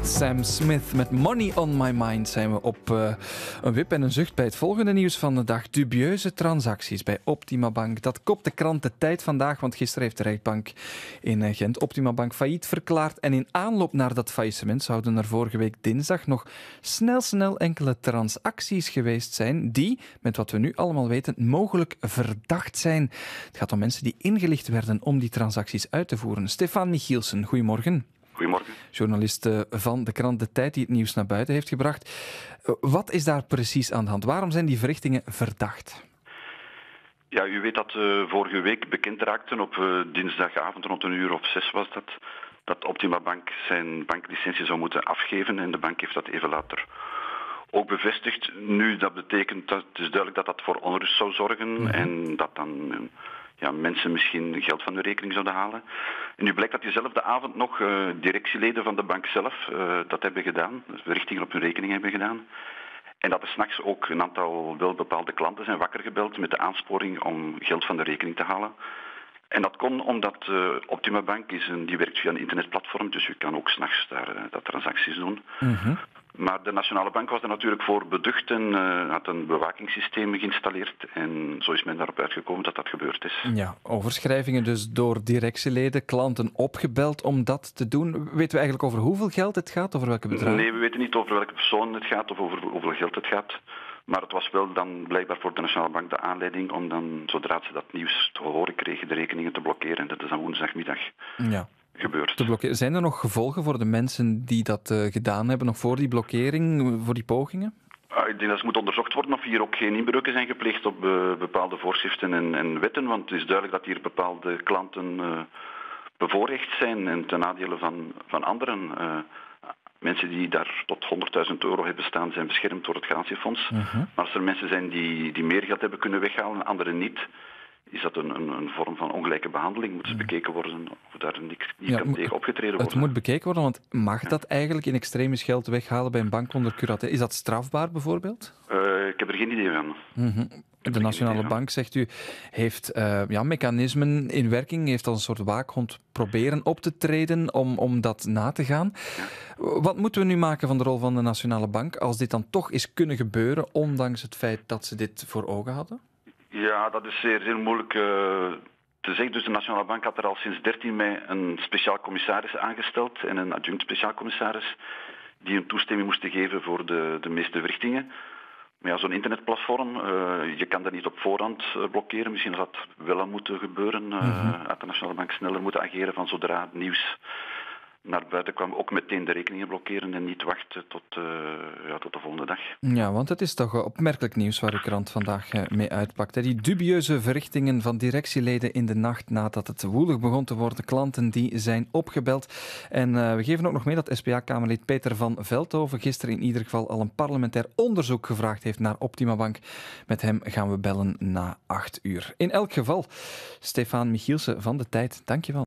Sam Smith met Money on My Mind zijn we op een wip en een zucht bij het volgende nieuws van de dag. Dubieuze transacties bij Optima Bank. Dat kopt de krant De Tijd vandaag, want gisteren heeft de rechtbank in Gent Optima Bank failliet verklaard. En in aanloop naar dat faillissement zouden er vorige week dinsdag nog snel enkele transacties geweest zijn die, met wat we nu allemaal weten, mogelijk verdacht zijn. Het gaat om mensen die ingelicht werden om die transacties uit te voeren. Stefan Michielsen, goedemorgen. Goedemorgen. Journalist van de krant De Tijd die het nieuws naar buiten heeft gebracht. Wat is daar precies aan de hand? Waarom zijn die verrichtingen verdacht? Ja, u weet dat vorige week bekend raakte op dinsdagavond rond 1:06 was dat Optima Bank zijn banklicentie zou moeten afgeven en de bank heeft dat even later ook bevestigd. Nu, dat betekent dat het is duidelijk dat dat voor onrust zou zorgen en dat dan mensen misschien geld van de rekening zouden halen. En nu blijkt dat diezelfde avond nog directieleden van de bank zelf dat hebben gedaan, dus verrichtingen op hun rekening hebben gedaan. En dat er 's nachts ook een aantal wel bepaalde klanten zijn wakker gebeld met de aansporing om geld van de rekening te halen. En dat kon omdat Optima Bank die werkt via een internetplatform, dus u kan ook 's nachts daar dat transacties doen. Maar de Nationale Bank was er natuurlijk voor beducht en had een bewakingssysteem geïnstalleerd. En zo is men daarop uitgekomen dat dat gebeurd is. Ja, overschrijvingen dus door directieleden, klanten opgebeld om dat te doen. Weten we eigenlijk over hoeveel geld het gaat, over welke bedragen? Nee, we weten niet over welke persoon het gaat of over hoeveel geld het gaat. Maar het was wel dan blijkbaar voor de Nationale Bank de aanleiding om dan, zodra ze dat nieuws te horen kregen, de rekeningen te blokkeren. En dat is dan woensdagmiddag gebeurd. Zijn er nog gevolgen voor de mensen die dat gedaan hebben, nog voor die blokkering, voor die pogingen? Ik denk dat het moet onderzocht worden of hier ook geen inbreuken zijn gepleegd op bepaalde voorschriften en wetten. Want het is duidelijk dat hier bepaalde klanten bevoorrecht zijn en ten nadele van anderen. Mensen die daar tot €100.000 hebben staan zijn beschermd door het garantiefonds. Maar als er mensen zijn die meer geld hebben kunnen weghalen en anderen niet, is dat een vorm van ongelijke behandeling. Moet eens bekeken worden of daar niet kan tegen opgetreden worden. Het moet bekeken worden, want mag dat eigenlijk in extremis geld weghalen bij een bank onder curatele? Is dat strafbaar bijvoorbeeld? Ik heb er geen idee van. De Nationale Bank, zegt u, heeft mechanismen in werking, heeft als een soort waakhond proberen op te treden om dat na te gaan. Ja. Wat moeten we nu maken van de rol van de Nationale Bank als dit dan toch is kunnen gebeuren, ondanks het feit dat ze dit voor ogen hadden? Ja, dat is zeer moeilijk te zeggen. Dus de Nationale Bank had er al sinds 13 mei een speciaal commissaris aangesteld en een adjunct speciaal commissaris die een toestemming moesten geven voor de meeste verrichtingen. Maar ja, zo'n internetplatform, je kan dat niet op voorhand blokkeren. Misschien had dat wel aan moeten gebeuren. Had de Nationale Bank sneller moeten ageren van zodra het nieuws naar buiten kwam, ook meteen de rekeningen blokkeren en niet wachten tot de volgende dag. Ja, want het is toch opmerkelijk nieuws waar de krant vandaag mee uitpakt. Hè? Die dubieuze verrichtingen van directieleden in de nacht nadat het woelig begon te worden. Klanten die zijn opgebeld. En we geven ook nog mee dat SPA-Kamerlid Peter van Veldhoven gisteren in ieder geval al een parlementair onderzoek gevraagd heeft naar Optima Bank. Met hem gaan we bellen na 8 uur. In elk geval, Stefan Michielsen van De Tijd, dankjewel.